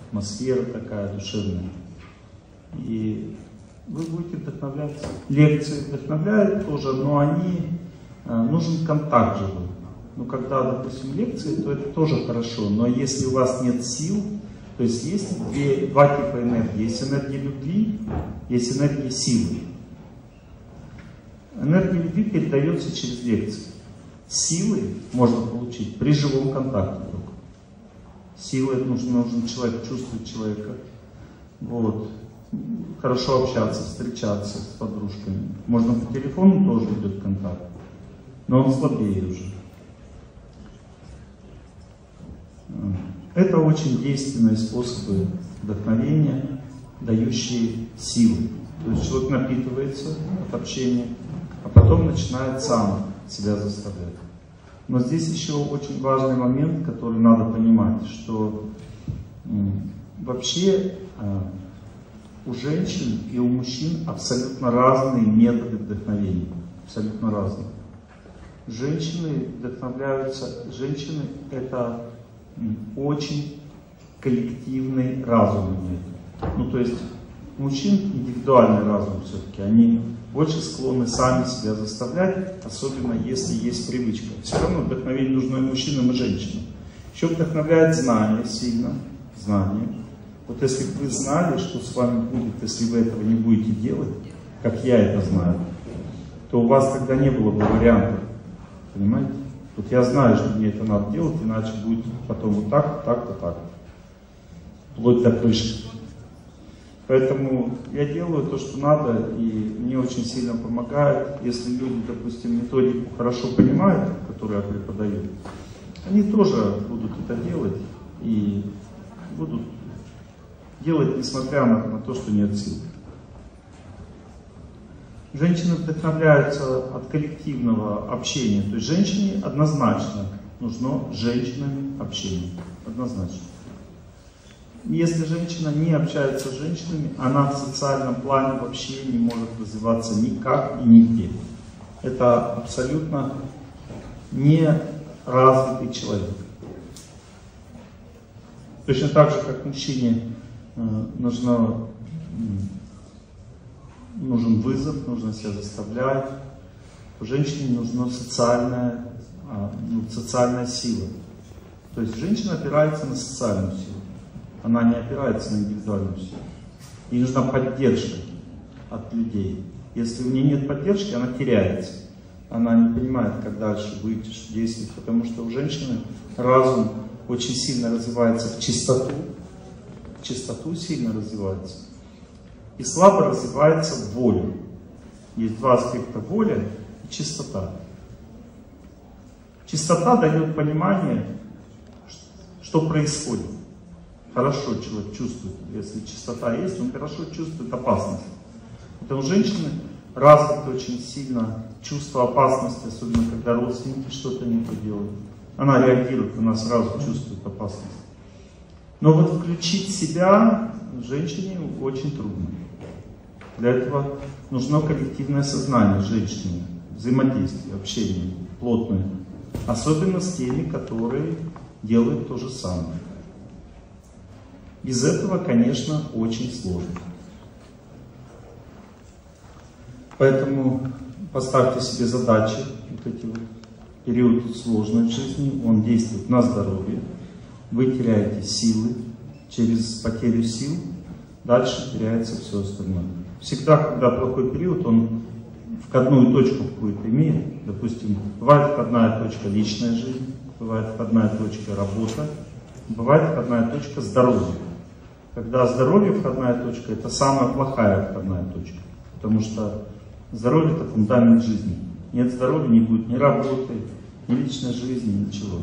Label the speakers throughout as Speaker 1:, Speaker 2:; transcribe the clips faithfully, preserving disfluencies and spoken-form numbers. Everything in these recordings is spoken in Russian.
Speaker 1: атмосфера такая душевная. И вы будете вдохновляться. Лекции вдохновляют тоже, но они, нужен контакт живой. Ну, когда, допустим, лекции, то это тоже хорошо, но если у вас нет сил, то есть есть две, два типа энергии. Есть энергия любви, есть энергия силы. Энергия любви передается через лекции. Силы можно получить при живом контакте только. Силы, это нужно, нужен человек, чувствовать человека. Вот. Хорошо общаться, встречаться с подружками. Можно по телефону тоже идет контакт, но он слабее уже. Это очень действенные способы вдохновения, дающие силы. То есть человек напитывается от общения, а потом начинает сам себя заставлять. Но здесь еще очень важный момент, который надо понимать, что вообще у женщин и у мужчин абсолютно разные методы вдохновения. Абсолютно разные. Женщины вдохновляются, женщины это очень коллективный разум имеют. Ну то есть у мужчин индивидуальный разум все-таки, они больше склонны сами себя заставлять, особенно если есть привычка. Все равно вдохновение нужно и мужчинам, и женщинам. Еще вдохновляет знание сильно, знание. Вот если бы вы знали, что с вами будет, если вы этого не будете делать, как я это знаю, то у вас тогда не было бы вариантов. Понимаете? Вот я знаю, что мне это надо делать, иначе будет потом вот так, так-то, так. Вплоть до крыши. Поэтому я делаю то, что надо, и мне очень сильно помогает. Если люди, допустим, методику хорошо понимают, которую я преподаю, они тоже будут это делать и будут делать, несмотря на, на то, что нет сил. Женщины вдохновляются от коллективного общения. То есть женщине однозначно нужно с женщинами общение. Однозначно. Если женщина не общается с женщинами, она в социальном плане вообще не может развиваться никак и нигде. Это абсолютно неразвитый человек. Точно так же, как мужчине нужно, нужен вызов, нужно себя заставлять, женщине нужна социальная, ну, социальная сила. То есть женщина опирается на социальную силу. Она не опирается на индивидуальную силу. Ей нужна поддержка от людей. Если у нее нет поддержки, она теряется. Она не понимает, как дальше выйти, что действовать. Потому что у женщины разум очень сильно развивается в чистоту. В чистоту сильно развивается. И слабо развивается в волю. Есть два аспекта: воля и чистота. Чистота дает понимание, что происходит. Хорошо человек чувствует, если чистота есть, он хорошо чувствует опасность. Потому что у женщины развито очень сильно чувство опасности, особенно когда родственники что-то не то делают. Она реагирует, она сразу чувствует опасность. Но вот включить себя женщине очень трудно. Для этого нужно коллективное сознание женщины, взаимодействие, общение плотное. Особенно с теми, которые делают то же самое. Без этого, конечно, очень сложно. Поэтому поставьте себе задачи, вот эти вот период сложной в жизни, он действует на здоровье. Вы теряете силы, через потерю сил дальше теряется все остальное. Всегда, когда плохой период, он входную точку какую-то имеет. Допустим, бывает входная точка личная жизнь, бывает входная точка работа, бывает входная точка здоровья. Когда здоровье входная точка, это самая плохая входная точка. Потому что здоровье это фундамент жизни. Нет здоровья, не будет ни работы, ни личной жизни, ничего.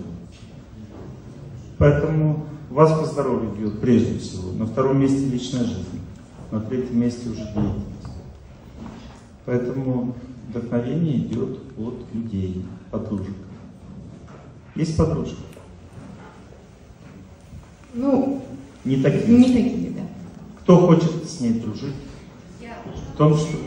Speaker 1: Поэтому у вас по здоровью идет прежде всего. На втором месте личная жизнь. На третьем месте уже деятельность. Поэтому вдохновение идет от людей, подружек. Есть подружка?
Speaker 2: Ну,
Speaker 1: не такие.
Speaker 2: Не такие, да.
Speaker 1: Кто хочет с ней дружить?
Speaker 2: Я.
Speaker 1: В том, что...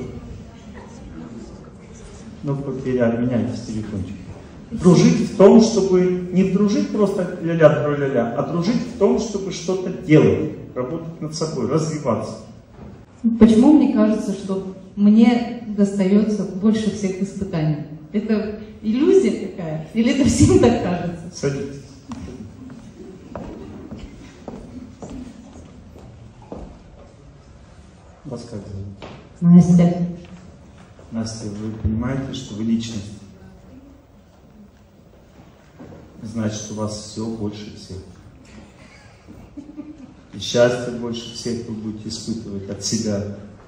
Speaker 1: Ну, переменяйтесь телефончик. Дружить в том, чтобы... Не дружить просто ля-ля, ля-ля, а дружить в том, чтобы что-то делать. работать над собой, развиваться.
Speaker 2: Почему мне кажется, что мне достается больше всех испытаний? Это иллюзия какая? Или это всем так кажется?
Speaker 1: Садитесь. Вас как зовут?
Speaker 2: Настя.
Speaker 1: Настя, вы понимаете, что вы личность? Значит, у вас все больше всех. И счастье больше всех вы будете испытывать от себя.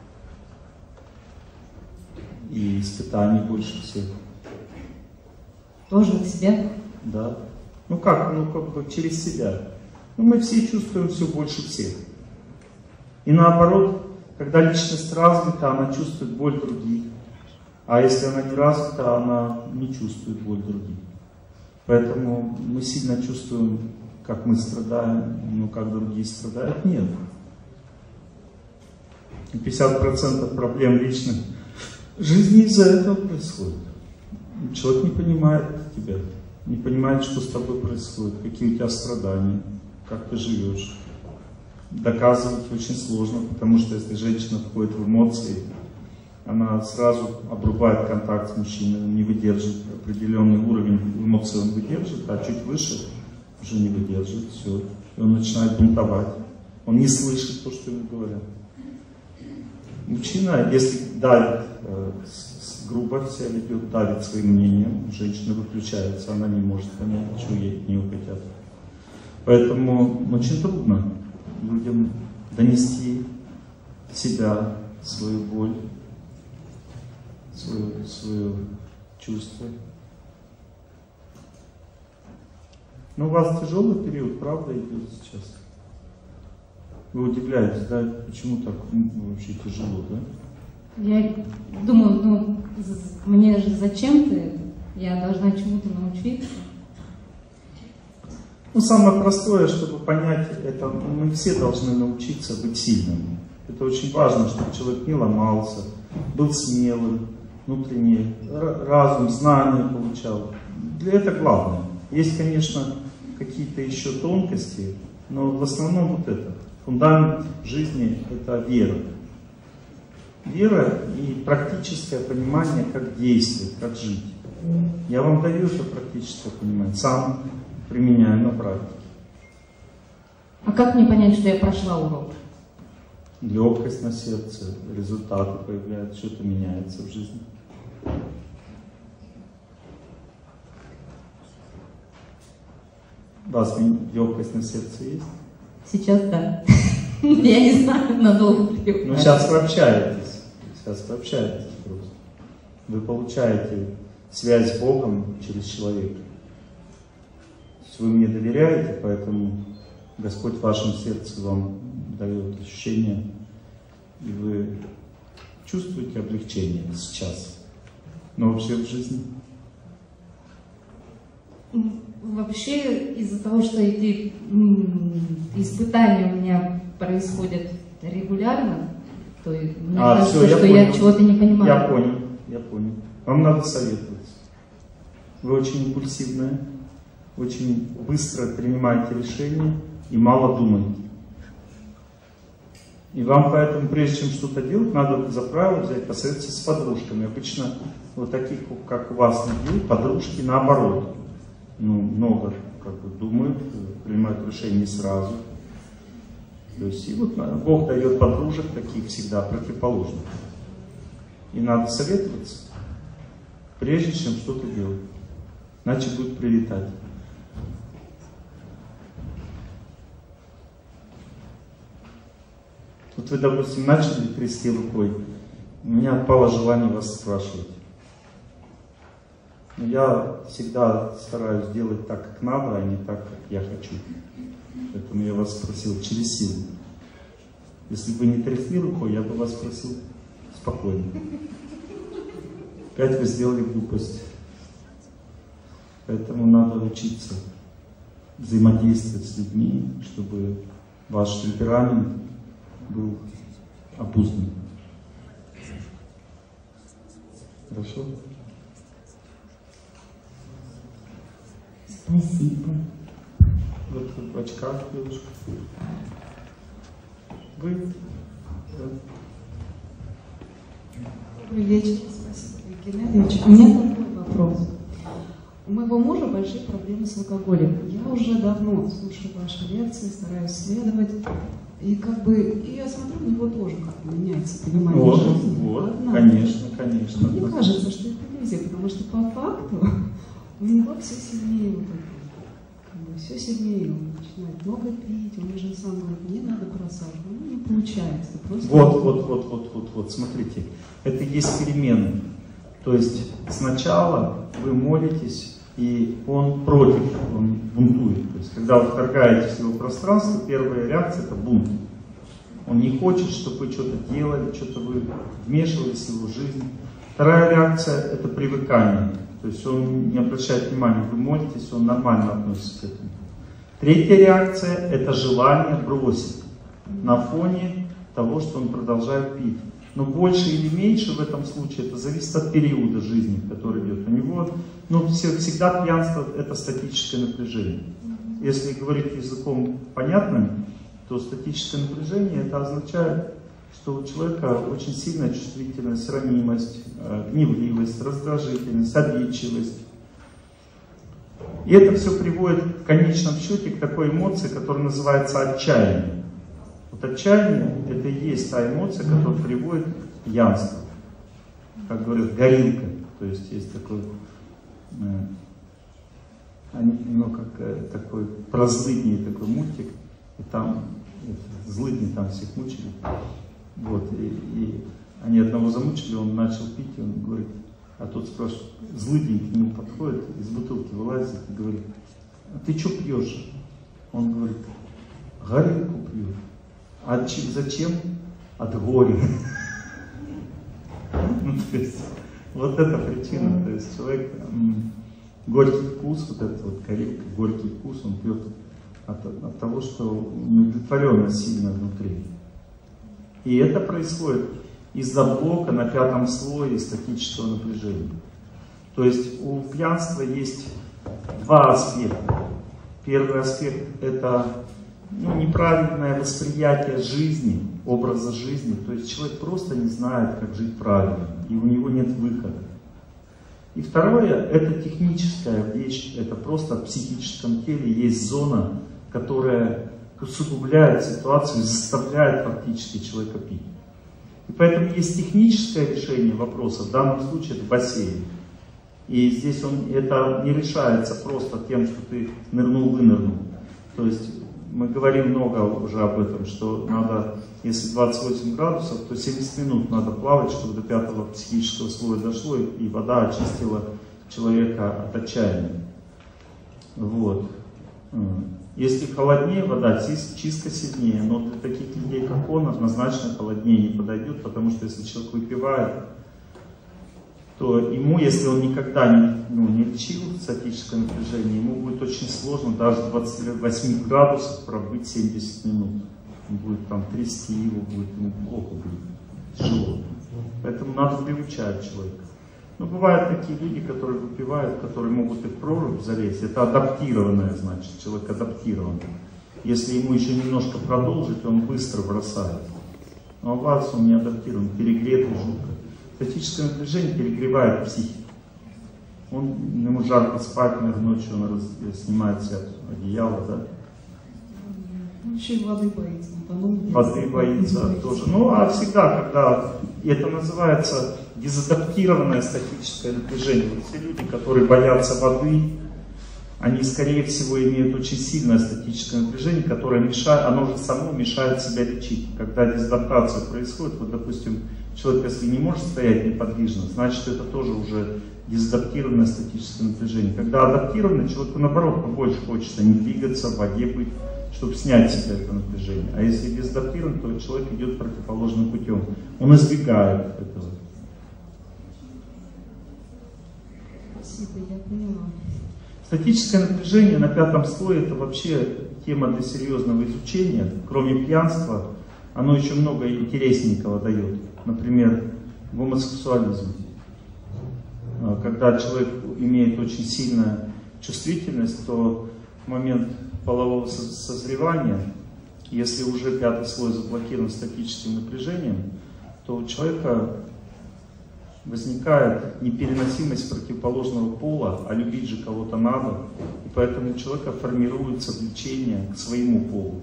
Speaker 1: И испытаний больше всех.
Speaker 2: Тоже от себя?
Speaker 1: Да. Ну как, ну как бы через себя. Ну мы все чувствуем все больше всех. И наоборот, когда личность развита, она чувствует боль других. А если она не развита, она не чувствует боль других. Поэтому мы сильно чувствуем, как мы страдаем, но как другие страдают, нет. пятьдесят процентов проблем личной жизни из-за этого происходит. Человек не понимает тебя, не понимает, что с тобой происходит, какие у тебя страдания, как ты живешь. Доказывать очень сложно, потому что если женщина входит в эмоции, она сразу обрубает контакт с мужчиной, не выдержит определенный уровень эмоций, он выдержит, а чуть выше уже не выдержит, все. И он начинает бунтовать. Он не слышит то, что ему говорят. Мужчина, если давит, э, с, с, грубо себя ведет, давит своим мнением, женщина выключается, она не может понять, что ей от нее хотят. Поэтому очень трудно людям донести себя, свою боль, свое, свое чувство. Но у вас тяжелый период, правда, идет сейчас? Вы удивляетесь, да, почему так вообще тяжело, да?
Speaker 2: Я думаю, ну, мне же зачем-то это? Я должна чему-то научиться.
Speaker 1: Ну, самое простое, чтобы понять это, мы все должны научиться быть сильными. Это очень важно, чтобы человек не ломался, был смелым, внутренний разум, знания получал. Для этого главное. Есть, конечно, какие-то еще тонкости, но в основном вот это. Фундамент жизни – это вера. Вера и практическое понимание, как действовать, как жить. Я вам даю это практическое понимание, сам применяю на практике.
Speaker 2: А как мне понять, что я прошла урок?
Speaker 1: Легкость на сердце, результаты появляются, что-то меняется в жизни. У вас легкость на сердце есть?
Speaker 2: Сейчас да. Я не знаю, надолго ли.
Speaker 1: Ну, сейчас вы общаетесь. Сейчас вы общаетесь просто. Вы получаете связь с Богом через человека. Вы мне доверяете, поэтому Господь в вашем сердце вам дает ощущение, и вы чувствуете облегчение сейчас. Но вообще в жизни?
Speaker 2: Вообще, из-за того, что эти испытания у меня происходят регулярно, то мне
Speaker 1: а,
Speaker 2: кажется,
Speaker 1: все,
Speaker 2: что
Speaker 1: я,
Speaker 2: я чего-то не понимаю.
Speaker 1: Я понял, я понял. Вам надо советоваться. Вы очень импульсивная, очень быстро принимаете решения и мало думаете. И вам поэтому, прежде чем что-то делать, надо за правило взять, посоветоваться с подружками. Обычно вот таких, как у вас, людей, подружки наоборот. Ну, много как бы думают, принимают решения сразу. То есть, и вот Бог дает подружек таких всегда противоположных. И надо советоваться, прежде чем что-то делать. Иначе будет прилетать. Вот вы, допустим, начали трясти рукой, у меня отпало желание вас спрашивать. Но я всегда стараюсь делать так, как надо, а не так, как я хочу. Поэтому я вас спросил через силу. Если бы вы не трясли рукой, я бы вас спросил спокойно. Опять вы сделали глупость. Поэтому надо учиться взаимодействовать с людьми, чтобы ваш темперамент был обуздан. Хорошо?
Speaker 2: Спасибо.
Speaker 1: Вот в очках девушка. Вы...
Speaker 2: Добрый вечер, спасибо, Геннадьевич. У меня такой вопрос. У моего мужа большие проблемы с алкоголем. Я уже давно слушаю ваши лекции, стараюсь следовать. И как бы, и я смотрю, у него тоже как-то меняется понимание
Speaker 1: вот,
Speaker 2: жизни.
Speaker 1: Вот,
Speaker 2: Одна.
Speaker 1: конечно, конечно.
Speaker 2: Мне кажется, что это иллюзия, потому что по факту у него все сильнее вот это. Как бы, все сильнее. Он начинает много пить, он уже сам говорит, мне надо бросать. Ну, не получается. Просто
Speaker 1: вот, вот, вот, вот, вот, вот, смотрите. Это и есть перемены. То есть сначала вы молитесь, и он против, он бунтует. То есть, когда вы вторгаетесь в его пространство, первая реакция — это бунт. Он не хочет, чтобы вы что-то делали, что-то вы вмешивались в его жизнь. Вторая реакция — это привыкание. То есть он не обращает внимания, вы молитесь, он нормально относится к этому. Третья реакция — это желание бросить на фоне того, что он продолжает пить. Но больше или меньше в этом случае это зависит от периода жизни, который идет. У него, ну, всегда пьянство — это статическое напряжение. Если говорить языком понятным, то статическое напряжение — это означает, что у человека очень сильная чувствительность, ранимость, гневливость, раздражительность, обидчивость. И это все приводит в конечном счете к такой эмоции, которая называется отчаяние. Вот отчаяние — это и есть та эмоция, которая приводит к пьянству. Как говорят, горилка. То есть есть такой, э, ну, как э, такой про злыдни такой мультик, и там это, злыдни там всех мучили. Вот, и, и они одного замучили, он начал пить, и он говорит, а тот спрашивает, злыдень к нему подходит, из бутылки вылазит и говорит, а ты что пьешь? Он говорит, горилку пью. А зачем? От горя. Ну, то есть, вот это причина. То есть человек, горький вкус, вот этот вот горилка, горький вкус, он пьет от, от того, что неудовлетворенность сильно внутри. И это происходит из-за блока на пятом слое статического напряжения. То есть у пьянства есть два аспекта. Первый аспект — это ну, неправильное восприятие жизни, образа жизни. То есть человек просто не знает, как жить правильно, и у него нет выхода. И второе — это техническая вещь, это просто в психическом теле есть зона, которая усугубляет ситуацию, заставляет фактически человека пить. И поэтому есть техническое решение вопроса, в данном случае это бассейн. И здесь он, это не решается просто тем, что ты нырнул-вынырнул. То есть мы говорим много уже об этом, что надо, если двадцать восемь градусов, то семьдесят минут надо плавать, чтобы до пятого психического слоя дошло, и вода очистила человека от отчаяния. Вот. Если холоднее вода, чистка сильнее, но для таких людей, как он, однозначно холоднее не подойдет, потому что если человек выпивает, то ему, если он никогда не, ну, не лечил статическое напряжение, ему будет очень сложно даже в двадцати восьми градусах пробыть семьдесят минут. Он будет там трясти его, будет ему плохо, будет тяжело. Поэтому надо приучать человека. Но бывают такие люди, которые выпивают, которые могут и в прорубь залезть. Это адаптированное, значит, человек адаптирован. Если ему еще немножко продолжить, он быстро бросает. Но у вас он не адаптирован, перегретый жутко. Статическое напряжение перегревает психику. Он, ему жарко спать, ночью он раз, снимает себе одеяло, да?
Speaker 2: Он еще и воды боится.
Speaker 1: Воды боится тоже. Ну, а всегда, когда это называется дезадаптированное статическое напряжение. Вот все люди, которые боятся воды, они, скорее всего, имеют очень сильное статическое напряжение, которое мешает, оно же само мешает себя лечить. Когда дезадаптация происходит, вот, допустим, человек, если не может стоять неподвижно, значит, это тоже уже дезадаптированное статическое напряжение. Когда адаптированное, человеку, наоборот, побольше хочется не двигаться, в воде быть, чтобы снять с себя это напряжение. А если дезадаптирован, то человек идет противоположным путем. Он избегает этого.
Speaker 2: Спасибо, я поняла.
Speaker 1: Статическое напряжение на пятом слое — это вообще тема для серьезного изучения. Кроме пьянства, оно еще много интересненького дает. Например, гомосексуализм. Когда человек имеет очень сильную чувствительность, то в момент полового созревания Если уже пятый слой заблокирован статическим напряжением, то у человека возникает непереносимость противоположного пола, а любить же кого-то надо, и поэтому у человека формируется влечение к своему полу.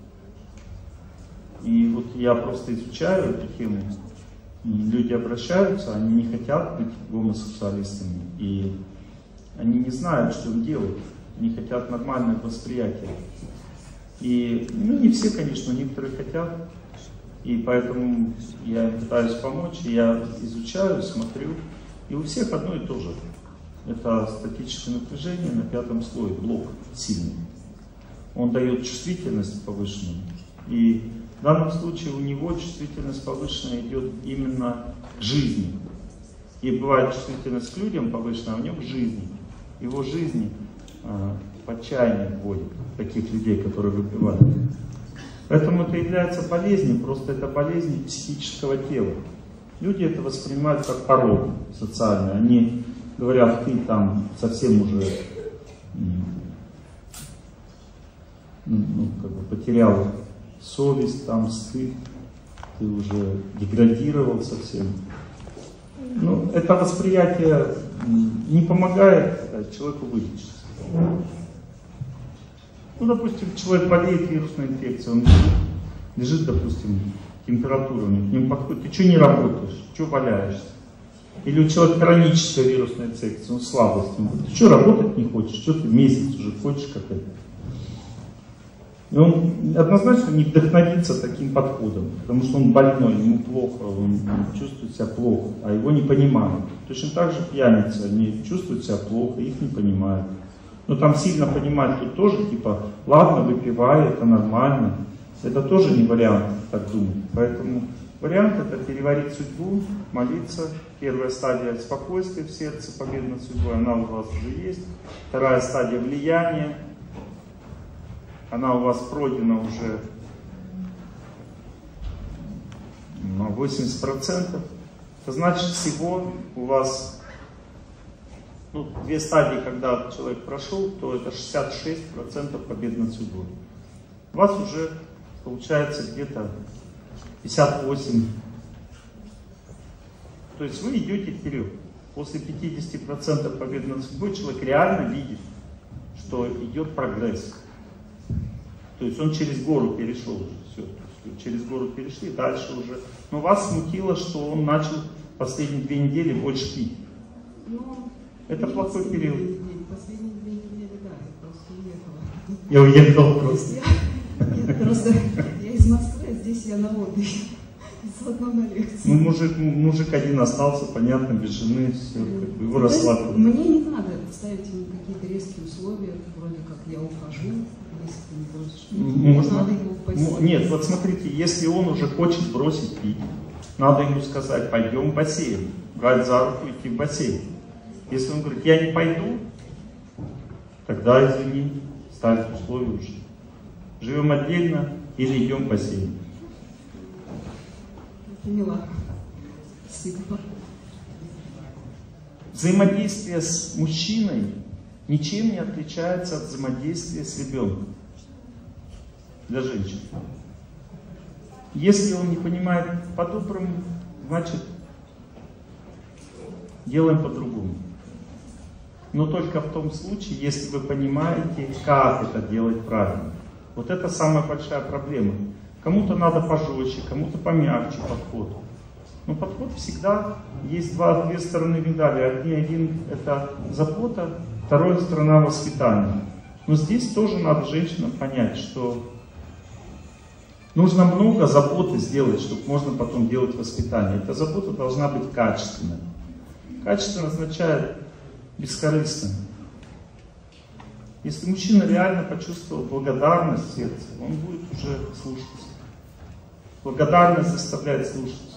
Speaker 1: И вот я просто изучаю эту тему, и люди обращаются, они не хотят быть гомосексуалистами, и они не знают, что им делать, они хотят нормальное восприятие. И, ну, не все, конечно, некоторые хотят, и поэтому я им пытаюсь помочь, и я изучаю, смотрю, и у всех одно и то же. Это статическое напряжение на пятом слое, блок сильный. Он дает чувствительность повышенную, и в данном случае у него чувствительность повышенная идет именно к жизни. И бывает чувствительность к людям повышенная, а у него к жизни. Его жизни э, в отчаяние вводит таких людей, которые выпивают. Поэтому это является болезнью, просто это болезнь психического тела. Люди это воспринимают как порог социальный. Они говорят, ты там совсем уже ну, как бы потерял совесть, там стыд, ты уже деградировал совсем. Ну, это восприятие не помогает человеку вылечиться. Ну, допустим, человек болеет вирусной инфекцией, он лежит, лежит, допустим, температура у него, к нему подходит, ты что не работаешь, что валяешься? Или у человека хроническая вирусная инфекция, он слабость, он говорит, ты что работать не хочешь, что ты месяц уже хочешь как это? И он однозначно не вдохновится таким подходом, потому что он больной, ему плохо, он чувствует себя плохо, а его не понимают. Точно так же пьяницы, они чувствуют себя плохо, их не понимают. Но там сильно понимать тут тоже, типа, ладно, выпивай, это нормально. Это тоже не вариант, так думать. Поэтому вариант это переварить судьбу, молиться. Первая стадия спокойствия в сердце, победа над судьбой, она у вас уже есть. Вторая стадия влияния. Она у вас пройдена уже на восемьдесят процентов. Это значит, всего у вас ну, две стадии, когда человек прошел, то это шестьдесят шесть процентов побед над судьбой. У вас уже получается где-то пятьдесят восемь процентов. То есть вы идете вперед. После пятидесяти процентов побед над судьбой человек реально видит, что идет прогресс. То есть он через гору перешел уже. Все. Через гору перешли, дальше уже. Но вас смутило, что он начал последние две недели больше пить.
Speaker 2: Но
Speaker 1: это плохой период.
Speaker 2: Последние две недели, да, я просто уехала.
Speaker 1: Я уехал просто.
Speaker 2: Нет, просто я из Москвы, а здесь я на отдыхе. Заодно на лекции.
Speaker 1: Ну, мужик, мужик один остался, понятно, без жены, все, как бы, его расслабили.
Speaker 2: Мне не надо ставить ему какие-то резкие условия, вроде как я ухожу, если ты не бросишь пить.
Speaker 1: Можно.
Speaker 2: Надо его посетить.
Speaker 1: Нет, вот смотрите, если он уже хочет бросить пить, надо ему сказать, пойдем в бассейн, брать за руку, идти в бассейн. Если он говорит, я не пойду, тогда, извини, ставить условия уже. Живем отдельно или идем в бассейн.
Speaker 2: Поняла. Спасибо.
Speaker 1: Взаимодействие с мужчиной ничем не отличается от взаимодействия с ребенком для женщин. Если он не понимает по-доброму, значит делаем по-другому. Но только в том случае, если вы понимаете, как это делать правильно. Вот это самая большая проблема. Кому-то надо пожестче, кому-то помягче подход. Но подход всегда есть два, две стороны медали. Один, один это забота, вторая сторона воспитания. Но здесь тоже надо женщинам понять, что нужно много заботы сделать, чтобы можно потом делать воспитание. Эта забота должна быть качественной. Качественно означает бескорыстно. Если мужчина реально почувствовал благодарность в сердце, он будет уже слушаться. Благодарность заставляет слушаться.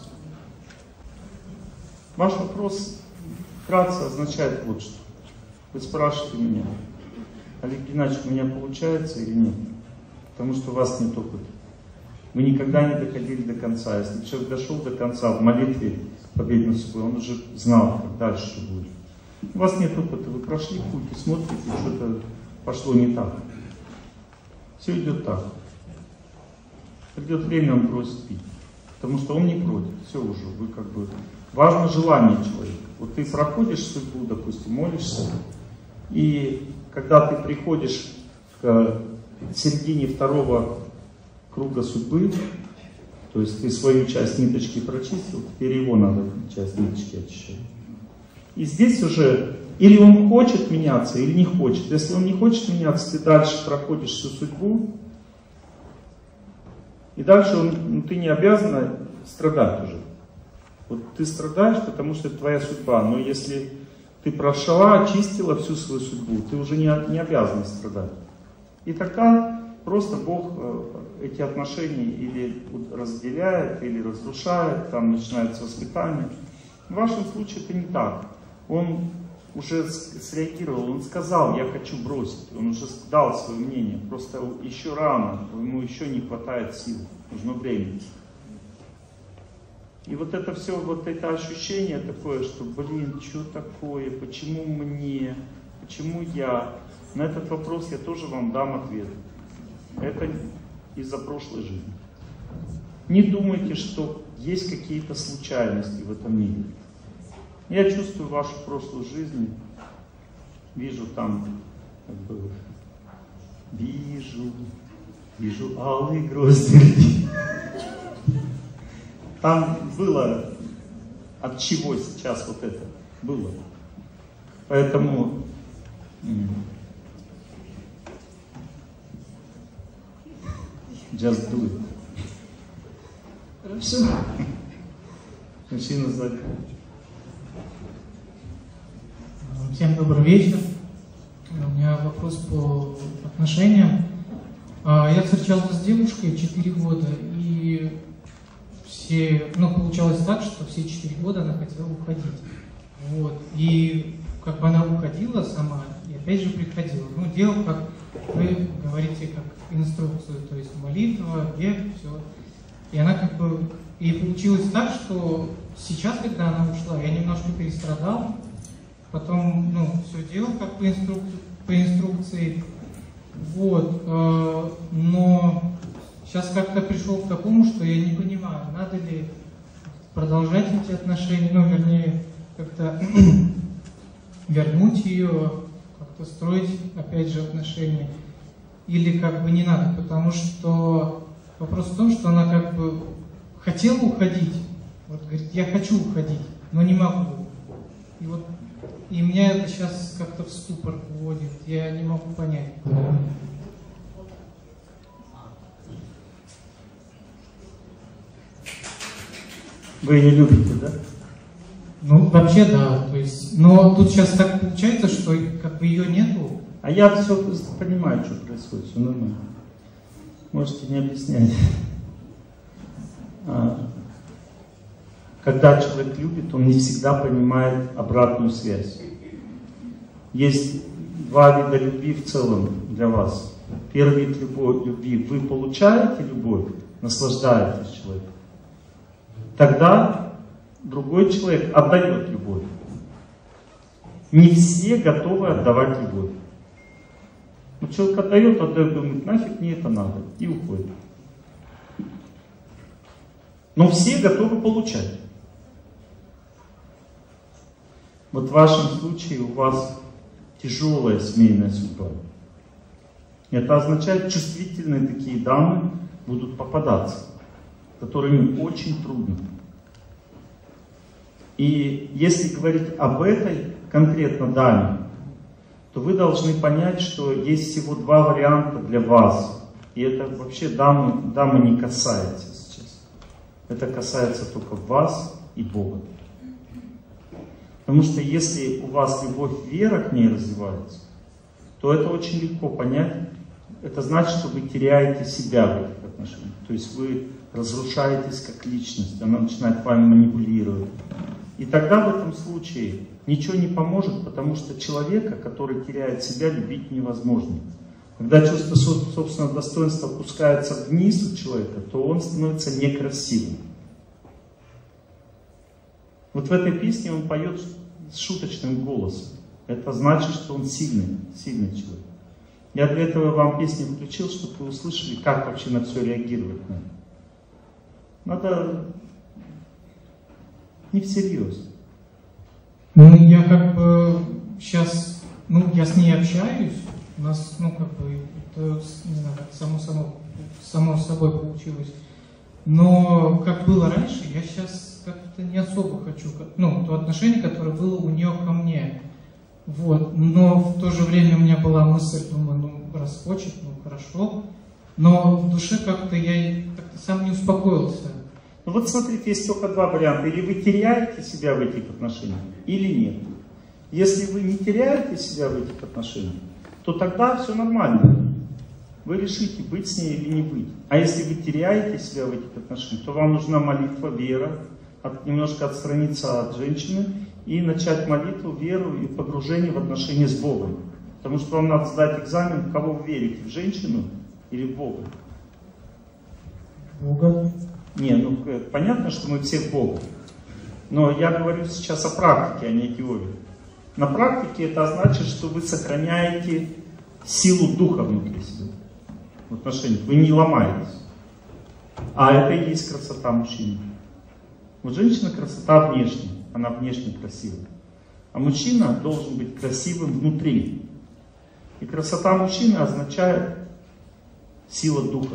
Speaker 1: Ваш вопрос вкратце означает вот что. Вы спрашиваете меня, Олег Геннадьевич, у меня получается или нет? Потому что у вас нет опыта. Вы никогда не доходили до конца. Если человек дошел до конца в молитве победы над собой, он уже знал, как дальше что будет. У вас нет опыта, вы прошли путь и смотрите, что-то пошло не так. Все идет так. Придет время, он бросит пить. Потому что он не против. Все уже, вы как бы... Важно желание человека. Вот ты проходишь судьбу, допустим, молишься, и когда ты приходишь к середине второго круга судьбы, то есть ты свою часть ниточки прочистил, теперь его надо часть ниточки очищать. И здесь уже или он хочет меняться, или не хочет. Если он не хочет меняться, ты дальше проходишь всю судьбу, и дальше он, ну, ты не обязан страдать уже. Вот ты страдаешь, потому что это твоя судьба. Но если ты прошла, очистила всю свою судьбу, ты уже не, не обязан страдать. И тогда просто Бог эти отношения или разделяет, или разрушает, там начинается воспитание. В вашем случае это не так. Он уже среагировал, он сказал, я хочу бросить, он уже дал свое мнение, просто еще рано, ему еще не хватает сил, нужно время. И вот это все, вот это ощущение такое, что, блин, что такое, почему мне, почему я, на этот вопрос я тоже вам дам ответ. Это из-за прошлой жизни. Не думайте, что есть какие-то случайности в этом мире. Я чувствую вашу прошлую жизнь, вижу там, как бы, вижу, вижу алые грозди. Там было от чего сейчас вот это было. Поэтому just do it.
Speaker 2: Хорошо.
Speaker 1: Мужчина сзади.
Speaker 3: Всем добрый вечер. У меня вопрос по отношениям. Я встречался с девушкой четыре года, и все, ну, получалось так, что все четыре года она хотела уходить. Вот. И как бы она уходила сама, и опять же приходила. Ну, делал, как вы говорите, как инструкцию, то есть молитва, бег, все. И она как бы, и получилось так, что сейчас, когда она ушла, я немножко перестрадал, потом, ну, все делал как по инструкции, по инструкции. Вот, э, но сейчас как-то пришел к такому, что я не понимаю, надо ли продолжать эти отношения, ну, вернее, как-то вернуть ее, как-то строить, опять же, отношения, или как бы не надо, потому что вопрос в том, что она как бы хотела уходить, вот говорит, я хочу уходить, но не могу. И вот и меня это сейчас как-то в ступор вводит, я не могу понять.
Speaker 1: Вы ее любите, да?
Speaker 3: Ну, вообще, да. То есть, но тут сейчас так получается, что как бы ее нету.
Speaker 1: А я все понимаю, что происходит, все нормально. Можете не объяснять. Когда человек любит, он не всегда понимает обратную связь. Есть два вида любви в целом для вас. Первый вид любви. Вы получаете любовь, наслаждаетесь человеком. Тогда другой человек отдает любовь. Не все готовы отдавать любовь. Но человек отдает, отдает, думает, нафиг мне это надо, и уходит. Но все готовы получать. Вот в вашем случае у вас тяжелая семейная судьба. Это означает, чувствительные такие дамы будут попадаться, которым очень трудно. И если говорить об этой конкретно даме, то вы должны понять, что есть всего два варианта для вас. И это вообще дамы, дамы не касается сейчас. Это касается только вас и Бога. Потому что если у вас любовь, вера к ней развивается, то это очень легко понять. Это значит, что вы теряете себя в этих отношениях. То есть вы разрушаетесь как личность, она начинает вами манипулировать. И тогда в этом случае ничего не поможет, потому что человека, который теряет себя, любить невозможно. Когда чувство собственного достоинства опускается вниз у человека, то он становится некрасивым. Вот в этой песне он поет с шуточным голосом. Это значит, что он сильный, сильный человек. Я для этого вам песню включил, чтобы вы услышали, как вообще на все реагировать. Надо не всерьез.
Speaker 3: Ну, я как бы сейчас, ну, я с ней общаюсь, у нас, ну, как бы, это, не знаю, само, само, само собой получилось. Но как было раньше, я сейчас как-то не особо хочу, ну, то отношение, которое было у нее ко мне. Вот. Но в то же время у меня была мысль, думаю, ну, раз хочет, ну, хорошо. Но в душе как-то я как-то сам не успокоился.
Speaker 1: Ну вот смотрите, есть только два варианта. Или вы теряете себя в этих отношениях, или нет. Если вы не теряете себя в этих отношениях, то тогда все нормально. Вы решите, быть с ней или не быть. А если вы теряете себя в этих отношениях, то вам нужна молитва, вера, от, немножко отстраниться от женщины и начать молитву, веру и погружение в отношения с Богом. Потому что вам надо сдать экзамен, в кого вы верите, в женщину или в Бога.
Speaker 3: Бога?
Speaker 1: Не, ну понятно, что мы все в Бога. Но я говорю сейчас о практике, а не о теории. На практике это значит, что вы сохраняете силу духа внутри себя. В отношениях. Вы не ломаетесь. А это и есть красота мужчины. У женщины красота внешняя. Она внешне красивая. А мужчина должен быть красивым внутри. И красота мужчины означает сила духа.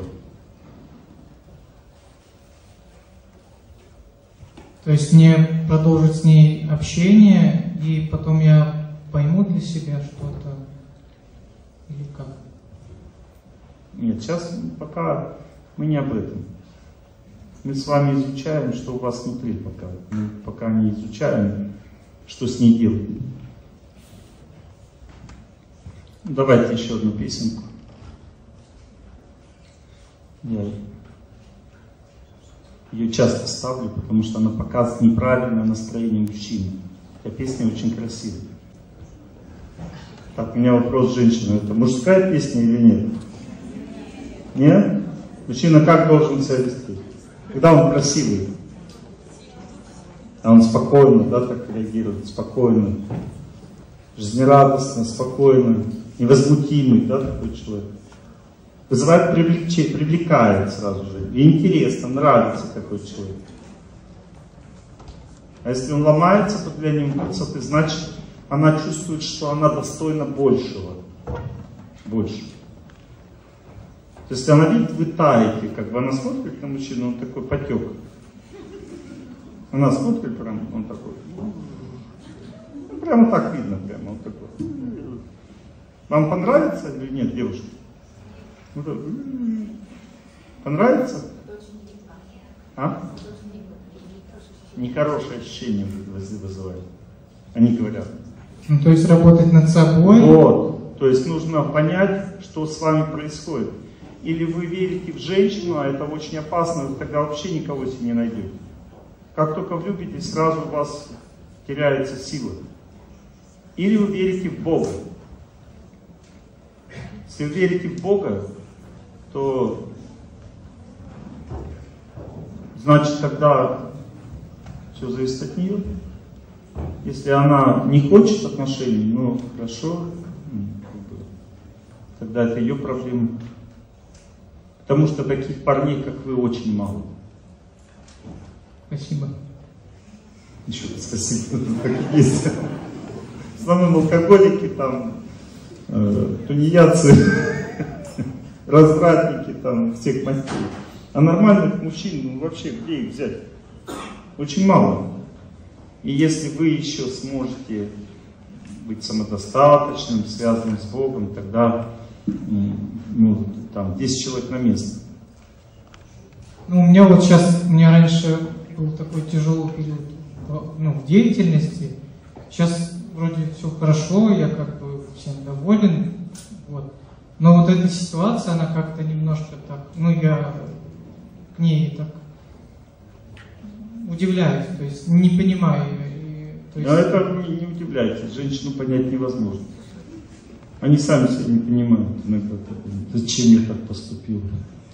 Speaker 3: То есть мне продолжить с ней общение, и потом я пойму для себя что-то, или как?
Speaker 1: Нет, сейчас пока мы не об этом. Мы с вами изучаем, что у вас внутри пока. Мы пока не изучаем, что с ней делать. Давайте еще одну песенку. Я ее часто ставлю, потому что она показывает неправильное настроение мужчины. Эта песня очень красивая. Так, у меня вопрос женщины. Это мужская песня или нет? Нет? Мужчина как должен себя вести? Когда он красивый? А он спокойно, да, так реагирует? Спокойно. Жизнерадостно, спокойно. Невозмутимый, да, такой человек. Вызывает привлечение, привлекает сразу же. И интересно, нравится такой человек. А если он ломается под влиянием красоты, значит, она чувствует, что она достойна большего. Больше. То есть она видит, вы таете, как бы она смотрит на мужчину, он такой потек. Она смотрит прям, он такой. Ну, прямо так видно, прямо он такой. Вам понравится или нет, девушка? Понравится? А? Нехорошее ощущение вызывает. Они говорят.
Speaker 3: Ну, то есть работать над собой?
Speaker 1: Вот. То есть нужно понять, что с вами происходит. Или вы верите в женщину, а это очень опасно, вы тогда вообще никого себе не найдете. Как только влюбитесь, сразу у вас теряется сила. Или вы верите в Бога. Если вы верите в Бога, то значит тогда все зависит от нее. Если она не хочет отношений, ну хорошо, тогда это ее проблема. Потому что таких парней, как вы, очень мало.
Speaker 3: Спасибо.
Speaker 1: Еще раз спасибо. Так и есть. В основном алкоголики, там, э, тунеядцы, развратники, там, всех мастей. А нормальных мужчин, ну вообще, где их взять? Очень мало. И если вы еще сможете быть самодостаточным, связанным с Богом, тогда, ну, там, десять человек на место.
Speaker 3: Ну, у меня вот сейчас, у меня раньше был такой тяжелый период, ну, в деятельности. Сейчас вроде все хорошо, я как бы всем доволен, вот. Но вот эта ситуация, она как-то немножко так, ну, я к ней так удивляюсь, то есть не понимаю. И, то есть...
Speaker 1: Но это не, не удивляйтесь, женщину понять невозможно. Они сами себя не понимают иногда. Зачем я так поступил?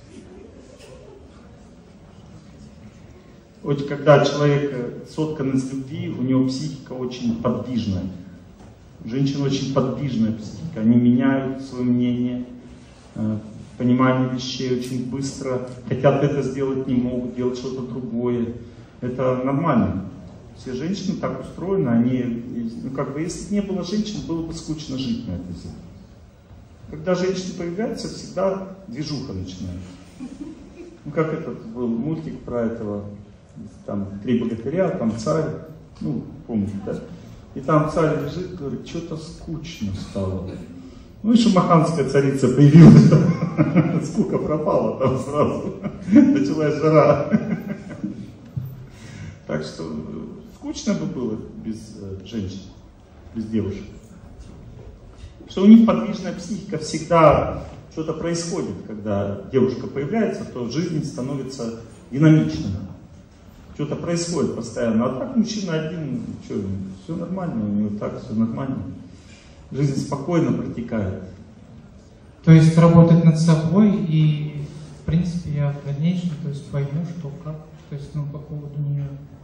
Speaker 1: Вот когда человек соткан из любви, у него психика очень подвижная. Женщина очень подвижная психика. Они меняют свое мнение, понимание вещей очень быстро, хотят это сделать, не могут, делать что-то другое. Это нормально. Все женщины так устроены, они, ну, как бы, если бы не было женщин, было бы скучно жить на этой земле. Когда женщины появляются, всегда движуха начинается. Ну, как этот был мультик про этого, там, три богатыря, там царь, ну, помните, да? И там царь лежит, говорит, что-то скучно стало. Ну и шамаханская царица появилась, скука пропала там сразу, началась жара. Так что скучно бы было без э, женщин, без девушек. Что у них подвижная психика, всегда что-то происходит, когда девушка появляется, то жизнь становится динамичной. Что-то происходит постоянно. А так мужчина один, что, все нормально, у него так, все нормально. Жизнь спокойно протекает.
Speaker 3: То есть работать над собой, и в принципе я в дальнейшем, то есть пойму, что как, то есть ну по поводу нее.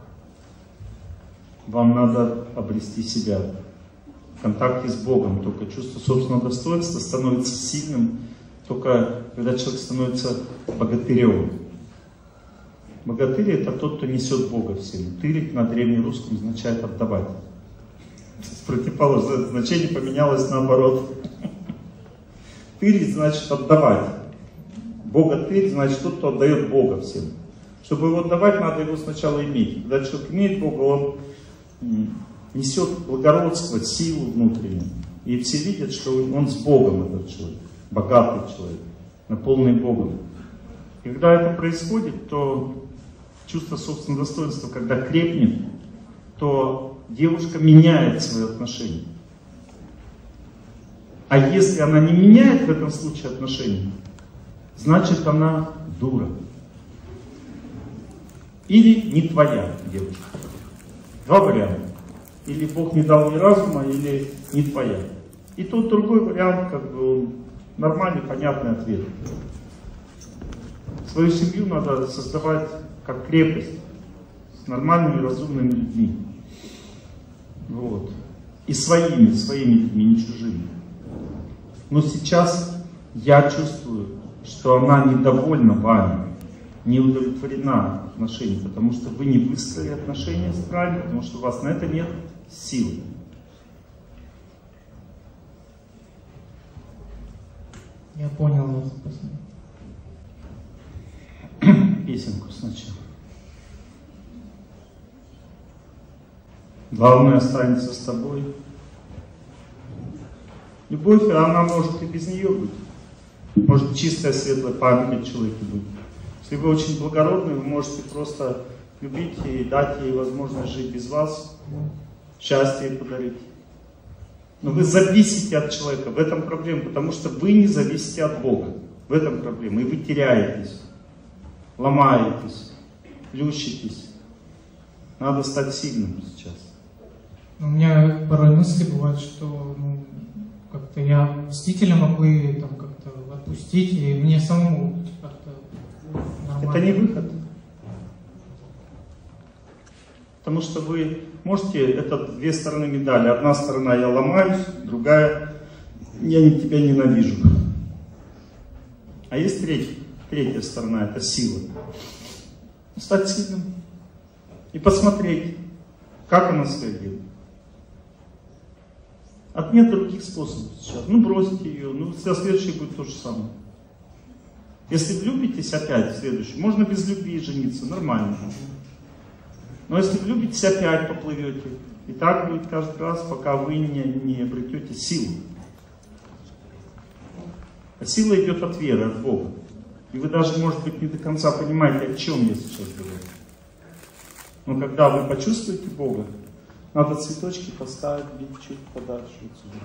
Speaker 1: Вам надо обрести себя в контакте с Богом. Только чувство собственного достоинства становится сильным, только когда человек становится богатырем. Богатырь — это тот, кто несет Бога в себе. Тырить на древнерусском означает отдавать. Противоположное значение поменялось наоборот. Тырить значит отдавать. Богатырь значит тот, кто отдает Бога всем. Чтобы его отдавать, надо его сначала иметь. Когда человек имеет Бога, он несет благородство, силу внутреннюю. И все видят, что он с Богом, этот человек. Богатый человек, наполненный Богом. И когда это происходит, то чувство собственного достоинства, когда крепнет, то девушка меняет свои отношения. А если она не меняет в этом случае отношения, значит она дура. Или не твоя девушка. Два варианта. Или Бог не дал ей разума, или не твоя. И тот другой вариант, как бы, нормальный, понятный ответ. Свою семью надо создавать как крепость, с нормальными, разумными людьми. Вот. И своими, своими людьми, не чужими. Но сейчас я чувствую, что она недовольна вами, не удовлетворена отношениями, потому что вы не выстроили отношения с правильно, потому что у вас на это нет силы.
Speaker 3: Я понял вас, спасибо.
Speaker 1: Песенку сначала. Главное останется с тобой. Любовь, она может и без нее быть. Может чистая, светлая память о человеке быть. Если вы очень благородны, вы можете просто любить и дать ей возможность жить без вас, счастье ей подарить. Но вы зависите от человека, в этом проблема, потому что вы не зависите от Бога. В этом проблема. И вы теряетесь, ломаетесь, плющитесь. Надо стать сильным сейчас.
Speaker 3: У меня порой мысли бывают, что ну, как-то я мстителя могу и там как-то отпустить, и мне самому как-то нормально.
Speaker 1: Это не выход. Потому что вы можете, это две стороны медали. Одна сторона я ломаюсь, другая я тебя ненавижу. А есть третья, третья сторона, это сила. Стать сильным и посмотреть, как она себя делает. От нет других способов сейчас. Ну бросьте ее, ну следующий будет то же самое. Если влюбитесь опять в следующий, можно без любви жениться, нормально. Но если влюбитесь, опять поплывете. И так будет каждый раз, пока вы не, не обретете силу. А сила идет от веры, от Бога. И вы даже, может быть, не до конца понимаете, о чем я сейчас говорю. Но когда вы почувствуете Бога, надо цветочки поставить чуть подальше отсюда.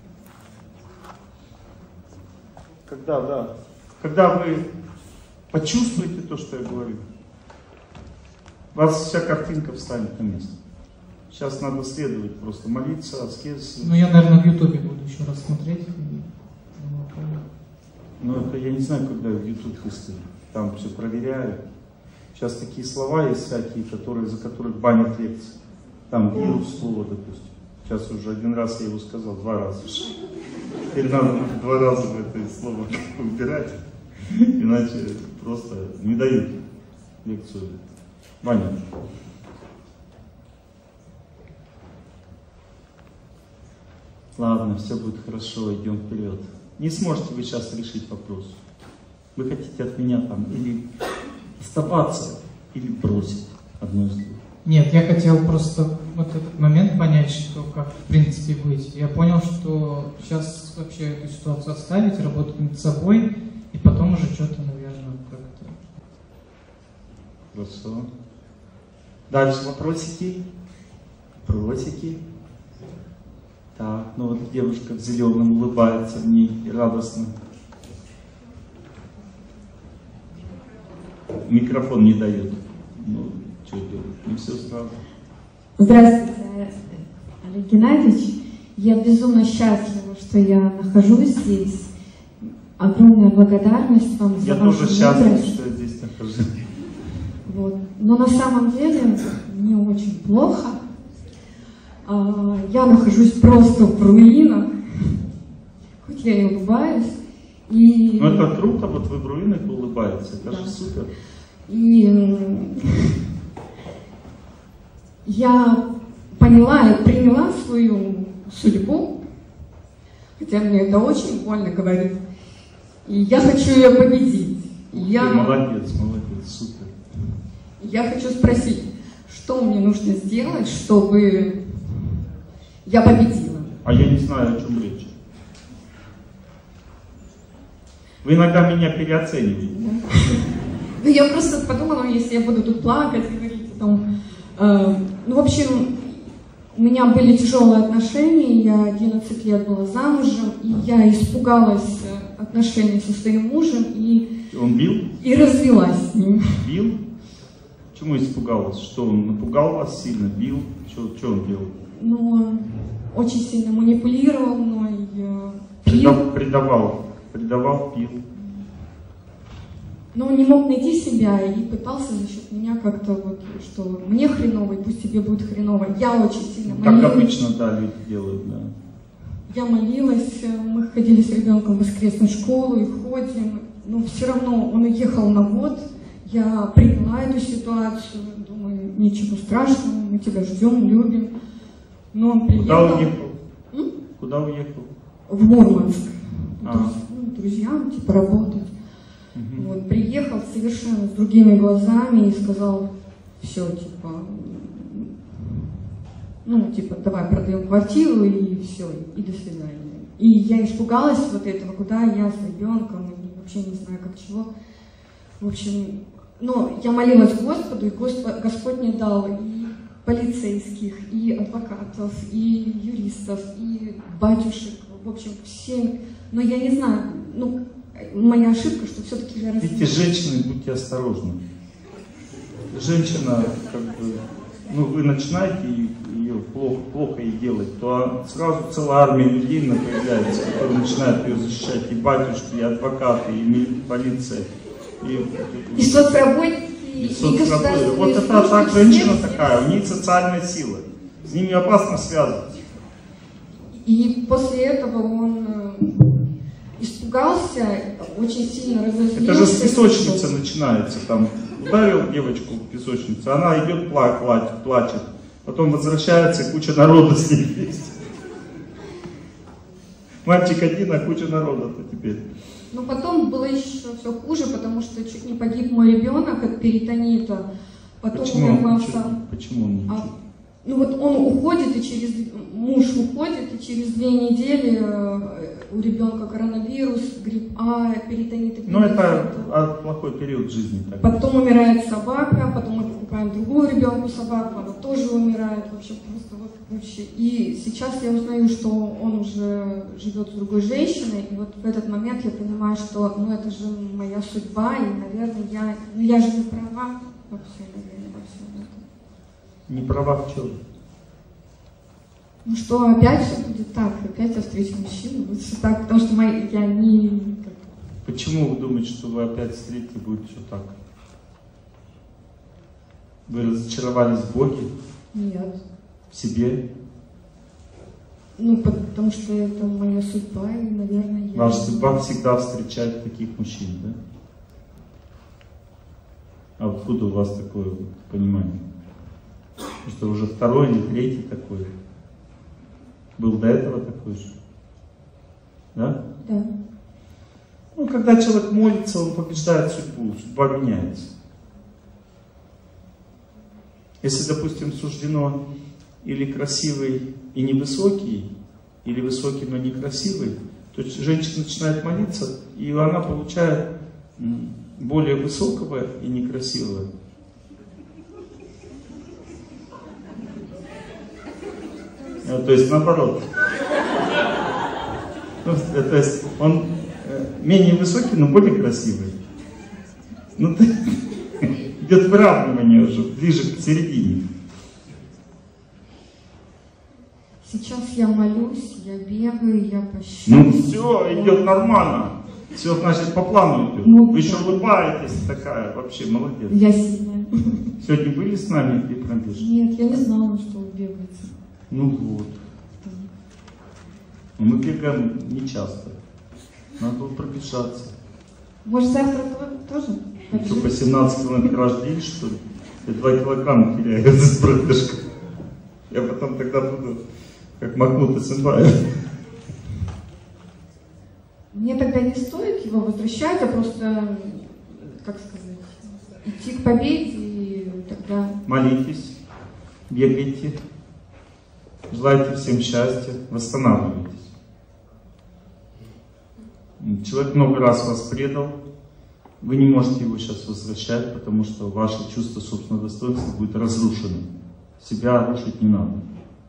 Speaker 1: Когда, да. Когда вы почувствуете то, что я говорю, у вас вся картинка встанет на место. Сейчас надо следовать, просто молиться, аскез.
Speaker 3: Ну, я, наверное, в Ютубе буду еще раз смотреть.
Speaker 1: Ну, это я не знаю, когда в Ютуб выставили. Там все проверяют. Сейчас такие слова есть всякие, которые, за которых банят лекции. Там вирус слово, допустим. Сейчас уже один раз я его сказал, два раза. Теперь надо два раза это слово убирать. Иначе просто не дают лекцию. Ваня. Ладно, все будет хорошо, идем вперед. Не сможете вы сейчас решить вопрос. Вы хотите от меня там или оставаться, или бросить одно из двух.
Speaker 3: Нет, я хотел просто вот этот момент понять, что как в принципе быть. Я понял, что сейчас вообще эту ситуацию оставить, работать над собой, и потом уже что-то, наверное, как-то...
Speaker 1: Хорошо. Дальше вопросики. Вопросики. Так, ну вот девушка в зеленом улыбается мне радостно. Микрофон не дает. Ну, что делать? Не все сразу.
Speaker 4: Здравствуйте, Олег Геннадьевич. Я безумно счастлива, что я нахожусь здесь. Огромная благодарность вам за
Speaker 1: я
Speaker 4: вашу
Speaker 1: тоже счастлив,
Speaker 4: мудрость.
Speaker 1: что я здесь нахожусь.
Speaker 4: Вот. Но на самом деле мне очень плохо. Я нахожусь просто в руинах, хоть я и улыбаюсь. И...
Speaker 1: Ну это круто, вот вы в руинах улыбаетесь, это
Speaker 4: да.
Speaker 1: же супер.
Speaker 4: И я поняла и приняла свою судьбу, хотя мне это очень больно говорить. И я хочу ее победить. Я...
Speaker 1: Ты молодец, молодец, супер.
Speaker 4: Я хочу спросить, что мне нужно сделать, чтобы я победила?
Speaker 1: А я не знаю, о чем речь. Вы иногда меня переоцениваете.
Speaker 4: Да. Ну, я просто подумала, если я буду тут плакать, говорить о том... Э, ну, в общем, у меня были тяжелые отношения, я одиннадцать лет была замужем, и я испугалась отношений со своим мужем, и...
Speaker 1: Он бил?
Speaker 4: И развелась с ним.
Speaker 1: Бил? Почему испугалась? Что, он напугал вас сильно, бил? Что, что он делал?
Speaker 4: Ну, он очень сильно манипулировал мной, пил.
Speaker 1: Предав, предавал, предавал, пил.
Speaker 4: Но он не мог найти себя и пытался за счет меня как-то вот, что мне хреново, и пусть тебе будет хреново. Я очень сильно молилась.
Speaker 1: Так обычно, да, люди делают, да.
Speaker 4: Я молилась, мы ходили с ребенком в воскресную школу и ходим, но все равно он уехал на год. Я приняла эту ситуацию, думаю, ничего страшного, мы тебя ждем, любим. Но он приехал.
Speaker 1: Куда уехал?
Speaker 4: М?
Speaker 1: Куда уехал?
Speaker 4: В Мурманск.
Speaker 1: А.
Speaker 4: Ну, друзьям, типа, работать.
Speaker 1: Угу.
Speaker 4: Вот, приехал совершенно с другими глазами и сказал, все, типа, ну, типа, давай продаем квартиру и все, и до свидания. И я испугалась вот этого, куда я с ребенком, и вообще не знаю, как чего. В общем, ну, я молилась Господу, и Господь, Господь мне дал и полицейских, и адвокатов, и юристов, и батюшек, в общем, все. Но я не знаю, ну, моя ошибка, что все-таки я развелась.
Speaker 1: Видите, женщины, будьте осторожны. Женщина, как бы, ну, вы начинаете ее плохо, плохо ей делать, то сразу целая армия людей появляется, которые начинают ее защищать, и батюшки, и адвокаты, и полиция. И,
Speaker 4: и соцработники,
Speaker 1: и,
Speaker 4: и,
Speaker 1: и
Speaker 4: государственные
Speaker 1: Вот это
Speaker 4: службы,
Speaker 1: так женщина
Speaker 4: все,
Speaker 1: такая,
Speaker 4: все.
Speaker 1: у них социальная сила. С ними опасно связываться.
Speaker 4: И после этого он испугался, очень сильно разозлился.
Speaker 1: Это же с песочницы начинается. Там ударил девочку в песочницу, она идет, плачет, плачет. Потом возвращается, и куча народа с ней вместе. Мальчик один, а куча народа-то теперь.
Speaker 4: Но потом было еще все хуже, потому что чуть не погиб мой ребенок от перитонита. Потом
Speaker 1: Почему
Speaker 4: умер
Speaker 1: он,
Speaker 4: мой
Speaker 1: чуть,
Speaker 4: отца.
Speaker 1: почему он не
Speaker 4: А,
Speaker 1: чуть?
Speaker 4: ну вот он уходит, и через муж уходит, и через две недели э, у ребенка коронавирус, грипп А, перитонит.
Speaker 1: Ну это а, плохой период жизни. Так.
Speaker 4: Потом умирает собака, потом мы покупаем другую ребенку собаку, она тоже умирает. В общем, просто вот вообще. И сейчас я узнаю, что он уже живет с другой женщиной, и вот в этот момент я понимаю, что ну это же моя судьба, и, наверное, я, ну, я же не права во всем, наверное, во всем этом.
Speaker 1: Не права в чем?
Speaker 4: Ну что, опять все будет так, опять я встречу мужчину, будет все так, потому что мои, я не...
Speaker 1: Почему вы думаете, что вы опять встретите, будет все так? Вы разочаровались в Боге?
Speaker 4: Нет.
Speaker 1: В себе?
Speaker 4: Ну, потому что это моя судьба, и, наверное, я...
Speaker 1: Ваша судьба всегда встречает таких мужчин, да? А откуда у вас такое понимание? Что уже второй или третий такой? Был до этого такой же? Да?
Speaker 4: Да.
Speaker 1: Ну, когда человек молится, он побеждает судьбу, судьба меняется. Если, допустим, суждено или красивый и невысокий, или высокий, но некрасивый, то женщина начинает молиться, и она получает более высокого и некрасивого. То есть наоборот. То есть он менее высокий, но более красивый. Ну, идет выравнивание уже, ближе к середине.
Speaker 4: Сейчас я молюсь, я бегаю, я пощу.
Speaker 1: Ну все, идет нормально. Все, значит, по плану идет.
Speaker 4: Ну,
Speaker 1: вы еще улыбаетесь, такая, вообще молодец.
Speaker 4: Я сильная.
Speaker 1: Сегодня были с нами и пробежки?
Speaker 4: Нет, я не знала, что вы бегаете.
Speaker 1: Ну вот. Мы бегаем не часто. Надо было пробежаться.
Speaker 4: Может, завтра тоже?
Speaker 1: Что, по семнадцать километров в день, что ли? Я два килограмма теряю с пробежкой. Я потом тогда буду как Махмуд Асенбаев.
Speaker 4: Мне тогда не стоит его возвращать, а просто, как сказать, идти к победе и тогда...
Speaker 1: Молитесь, бегайте, желайте всем счастья, восстанавливайтесь. Человек много раз вас предал, вы не можете его сейчас возвращать, потому что ваше чувство собственного достоинства будет разрушено. Себя рушить не надо.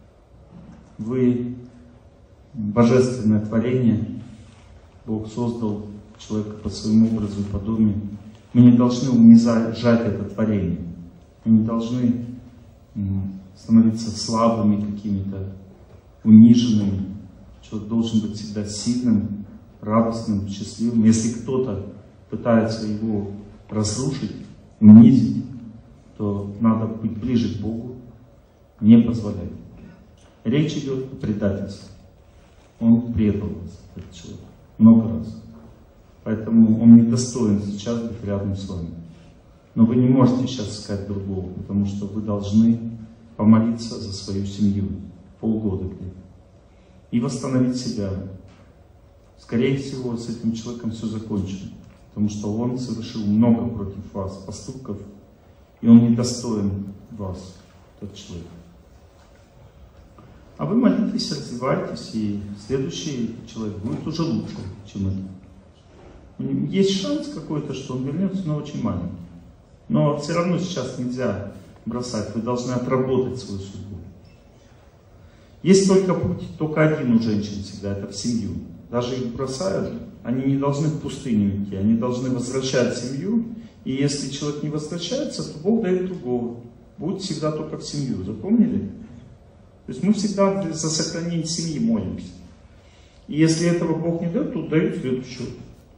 Speaker 1: Вы божественное творение, Бог создал человека по своему образу и подобию. Мы не должны унижать это творение. Мы не должны становиться слабыми какими-то, униженными. Человек должен быть всегда сильным, радостным, счастливым. Если кто-то пытается его разрушить, унизить, то надо быть ближе к Богу, не позволять. Речь идет о предательстве. Он предал вас, этот человек, много раз. Поэтому он не достоин сейчас быть рядом с вами. Но вы не можете сейчас искать другого, потому что вы должны помолиться за свою семью полгода где-то и восстановить себя. Скорее всего, с этим человеком все закончено, потому что он совершил много против вас поступков, и он недостоин вас, тот человек. А вы молитесь, развивайтесь, и следующий человек будет уже лучше, чем это. Есть шанс какой-то, что он вернется, но очень маленький. Но все равно сейчас нельзя бросать, вы должны отработать свою судьбу. Есть только путь, только один у женщин всегда, это в семью. Даже их бросают, они не должны в пустыню идти, они должны возвращать семью. И если человек не возвращается, то Бог дает другого. Будет всегда только в семью, запомнили? То есть мы всегда за сохранение семьи молимся. И если этого Бог не дает, то дает следующего.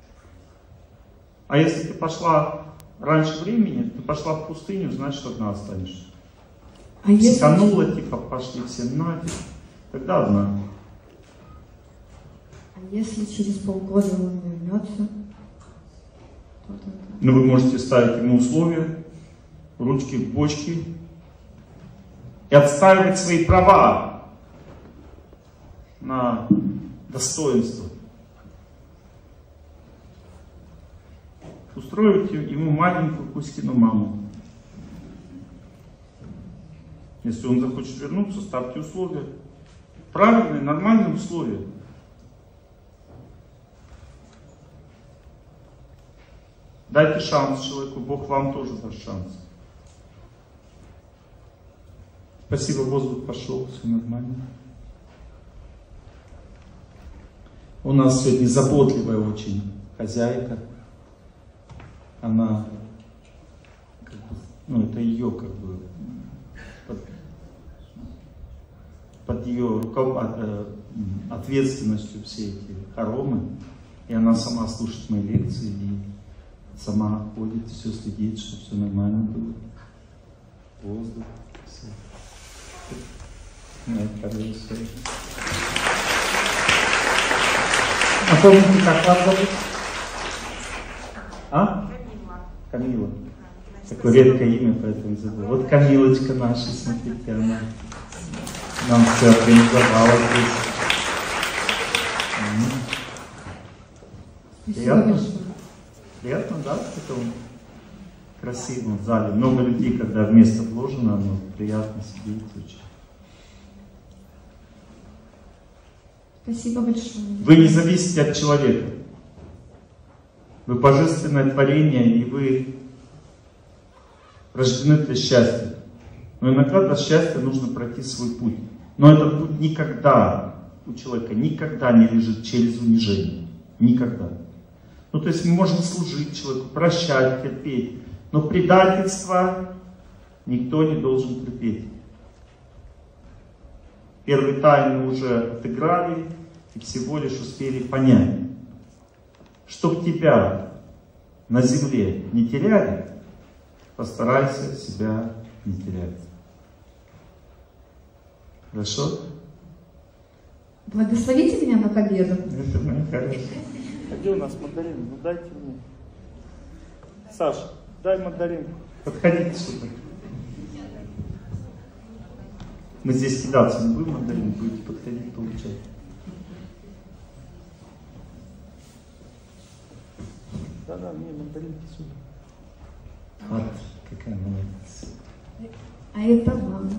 Speaker 1: А если ты пошла раньше времени, ты пошла в пустыню, значит, одна останешься. А Психанула, если... типа, пошли все нафиг, тогда одна.
Speaker 4: А если через полгода он вернется?
Speaker 1: Ну, вы можете ставить ему условия, ручки в бочки, и отстаивать свои права на достоинство. Устроить ему маленькую Кузькину маму. Если он захочет вернуться, ставьте условия. Правильные, нормальные условия. Дайте шанс человеку, Бог вам тоже даст шанс. Спасибо, воздух пошел, все нормально. У нас сегодня заботливая очень хозяйка. Она, как бы, ну это ее как бы, под, под ее руковод... ответственностью все эти хоромы. И она сама слушает мои лекции и сама ходит, все следит, что все нормально было. Воздух, все. Нет, Напомните, как вас зовут? А? Камила. Такое редкое имя, поэтому забыл. Вот Камилочка наша, смотрите, она нам все организовала здесь. Приятно? Приятно, да, в таком красивом зале. Много людей, когда в место вложено, оно приятно сидеть очень.
Speaker 4: Спасибо большое.
Speaker 1: Вы не зависите от человека. Вы божественное творение, и вы рождены для счастья. Но иногда для счастья нужно пройти свой путь. Но этот путь никогда у человека никогда не лежит через унижение. Никогда. Ну, то есть мы можем служить человеку, прощать, терпеть. Но предательство никто не должен терпеть. Первые тайны уже отыграли и всего лишь успели понять. Чтоб тебя на земле не теряли, постарайся себя не терять. Хорошо?
Speaker 4: Благословите меня на победу.
Speaker 1: Это моя хорошая. А где у нас мандарин? Ну дайте мне. Саша, дай мандарин. Подходите сюда. Мы здесь кидаться не будем мандарин, будете подходить получать. Да-да, мне мандаринки сюда. Вот какая молодец.
Speaker 4: А это вам.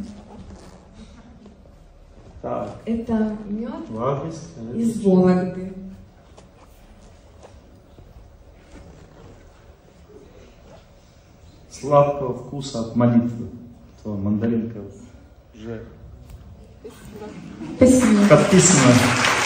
Speaker 1: Так.
Speaker 4: Это мед
Speaker 1: Ладость,
Speaker 4: из Вологды.
Speaker 1: Сладкого вкуса от молитвы. То мандаринка уже
Speaker 4: Спасибо.
Speaker 1: подписано.